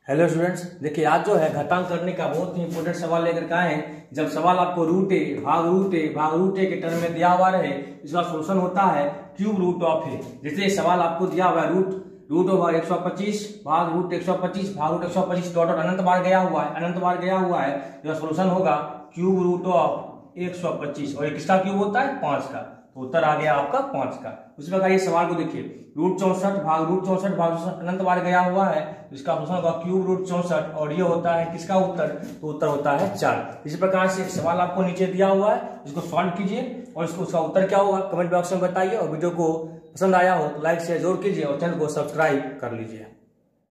Hello students, देखिए आज जो है घातांक करने का बहुत ही इंपॉर्टेंट सवाल लेकर के आए हैं। जब सवाल आपको रूट ए भाग रूट ए के टर्म में दिया हुआ रहे, इसका सोल्यूशन होता है क्यूब रूट ऑफ ए। जैसे सवाल आपको दिया हुआ है रूट ओवर 125 भाग रूट 125 डॉट अनंत बार गया हुआ है, इसका सोल्यूशन होगा क्यूब रूट ऑफ 125 और ये किसका क्यूब होता है 5 का। तो उत्तर आ गया आपका 5 का। उसी प्रकार ये सवाल को देखिए रूट 64 भाग अनंत बार गया हुआ है, इसका सोल्यूशन होगा क्यूब रूट 64 और ये होता है किसका उत्तर, तो उत्तर होता है 4। इसी प्रकार से एक सवाल आपको नीचे दिया हुआ है, इसको सॉल्व कीजिए और इसको उसका उत्तर क्या होगा कमेंट बॉक्स में बताइए। और वीडियो को पसंद आया हो तो लाइक शेयर जरूर कीजिए और चैनल को सब्सक्राइब कर लीजिए।